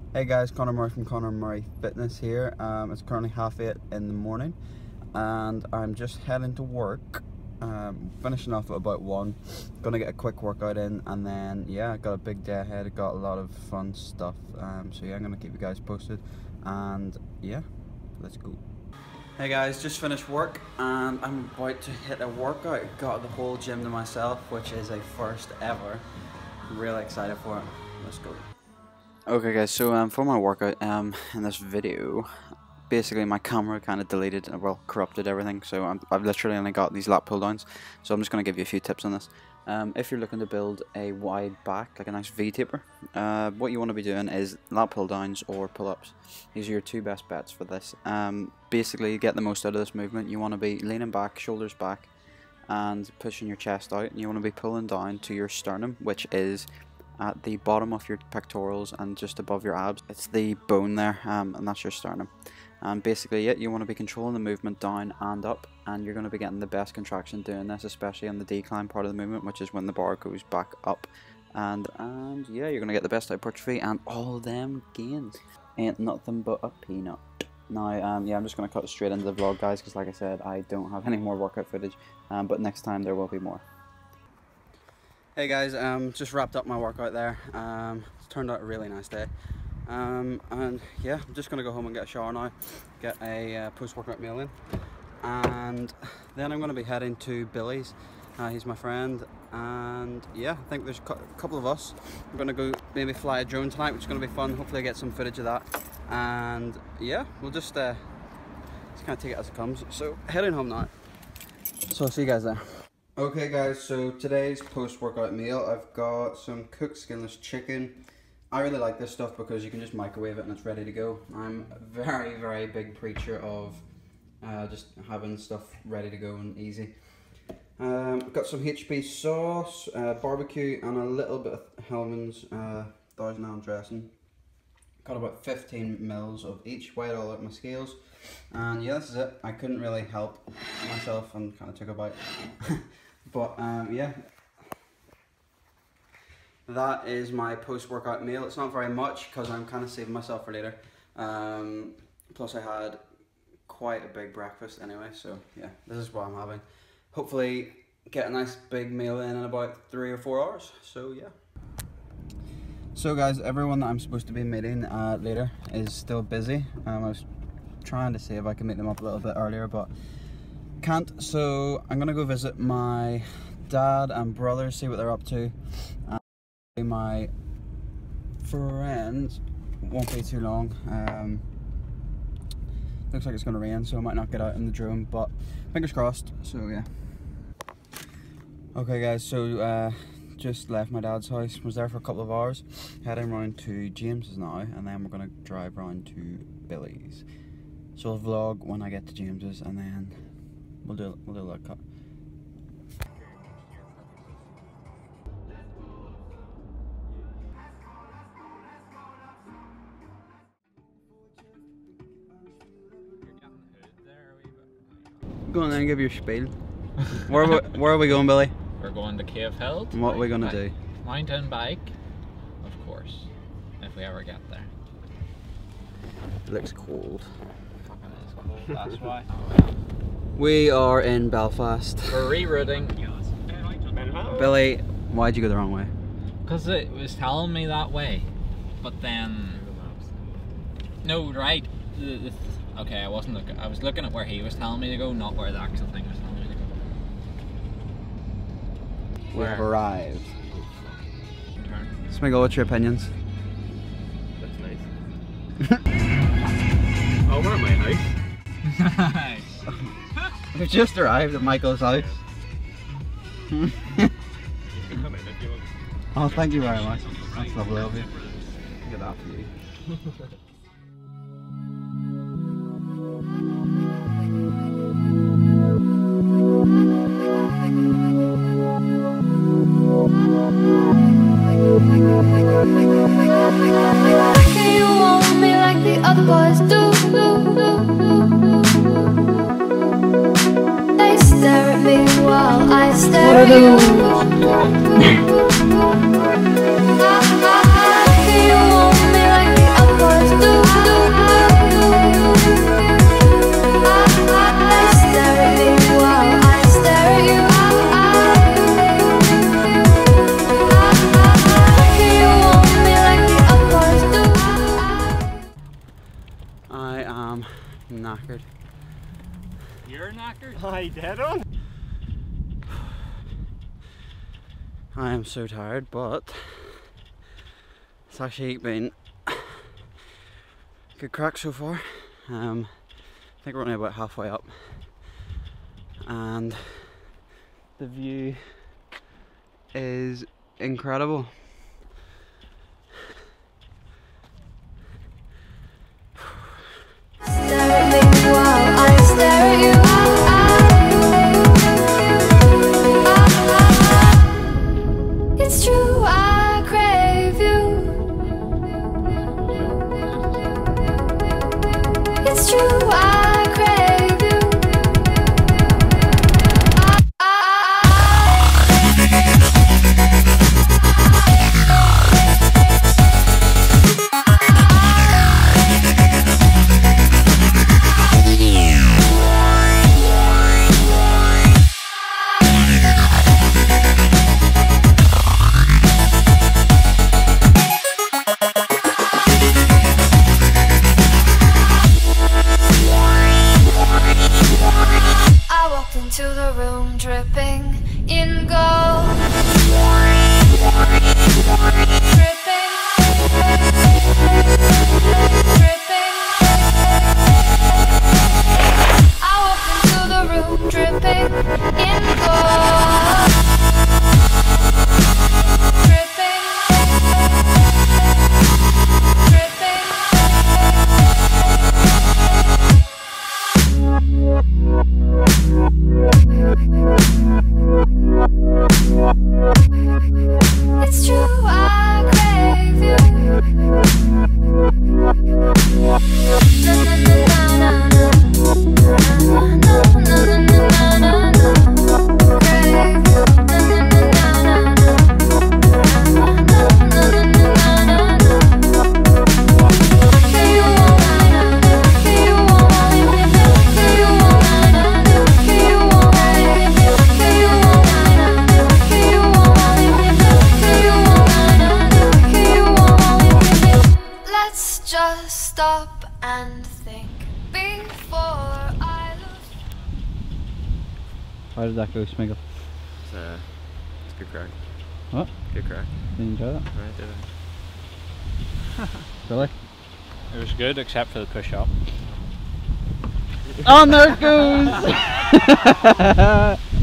Hey guys, Conor Murray from Conor Murray Fitness here. It's currently 8:30 in the morning and I'm just heading to work. Finishing off at about 1. Gonna get a quick workout in and then yeah, got a big day ahead. I got a lot of fun stuff. So yeah, I'm gonna keep you guys posted and yeah, let's go. Hey guys, just finished work and I'm about to hit a workout. Got the whole gym to myself, which is a first ever. I'm really excited for it. Let's go. Okay guys, so for my workout in this video, basically my camera kind of deleted, well, corrupted everything, so I've literally only got these lat pull downs, so I'm just going to give you a few tips on this. If you're looking to build a wide back, like a nice V taper, what you want to be doing is lat pull downs or pull ups. These are your two best bets for this. Basically, get the most out of this movement, you want to be leaning back, shoulders back, and pushing your chest out, and you want to be pulling down to your sternum, which is at the bottom of your pectorals and just above your abs. It's the bone there, and that's your sternum. And basically you want to be controlling the movement down and up, and you're going to be getting the best contraction doing this, especially on the decline part of the movement, which is when the bar goes back up. And yeah, you're going to get the best hypertrophy and all them gains. Ain't nothing but a peanut. Now yeah, I'm just going to cut straight into the vlog guys, because like I said, I don't have any more workout footage, but next time there will be more. Hey guys, just wrapped up my workout there. It's turned out a really nice day. And yeah, I'm just going to go home and get a shower now, get a post-workout meal in, and then I'm going to be heading to Billy's. He's my friend, and yeah, I think there's a couple of us. I'm going to go maybe fly a drone tonight, which is going to be fun. Hopefully I get some footage of that, and yeah, we'll just kind of take it as it comes. So heading home now, so I'll see you guys there. Okay guys, so today's post-workout meal, I've got some cooked skinless chicken. I really like this stuff because you can just microwave it and it's ready to go. I'm a very big preacher of just having stuff ready to go and easy. I've got some HP sauce, barbecue, and a little bit of Hellman's 1000 ml dressing. Got about 15 mils of each, weighed all out my scales. And yeah, this is it. I couldn't really help myself and kind of took a bite. But yeah, that is my post-workout meal. It's not very much because I'm kind of saving myself for later. Plus I had quite a big breakfast anyway, so yeah, this is what I'm having. Hopefully get a nice big meal in about 3 or 4 hours, so yeah. So guys, everyone that I'm supposed to be meeting later is still busy. I was trying to see if I can meet them up a little bit earlier, but can't, so I'm gonna go visit my dad and brother, see what they're up to. My friends won't be too long. Looks like it's gonna rain, so I might not get out in the drone, but fingers crossed, so yeah. Okay guys, so just left my dad's house, was there for a couple of hours, heading round to James's now, and then we're gonna drive round to Billy's. So I'll vlog when I get to James's, and then we'll do a little cut. Go on then, give your spiel. Where are we going, Billy? We're going to Cave Hill. And what are we going to do? Mountain bike, of course, if we ever get there. It looks cold. Fucking is cold, that's why. We are in Belfast. We're rerouting. Billy, why'd you go the wrong way? Because it was telling me that way, but then... No, right. Okay, I wasn't looking. I was looking at where he was telling me to go, not where the actual thing was telling me to go. We have arrived. Smiggle, what's your opinions? That's nice. Oh, we're at my house. Nice. We've just arrived at Michael's house. You can come in if you want. Oh, thank you very much. That's lovely of you. Get that for you. You want me like the other boys do. They stare at me while I stare at you. You want me like the other boys knackered. You're knackered? Hi, dead on. I am so tired, but it's actually been good crack so far. I think we're only about halfway up, and the view is incredible. Stare at me while I stare at you. It's true, I crave you. It's true, I crave you. Into the room dripping in gold. Dripping, dripping. I walked into the room dripping in gold. Dripping, it's true, I crave you. Na na na na na na na na na. Crave you. Na na na na na na na na. You want you want you want you let's just stop and think before I lose. How did that go, Smiggle? It's good crack. What? Good crack. Did you enjoy that? Right, did I? Really? It was good except for the push up. Oh, there it goes!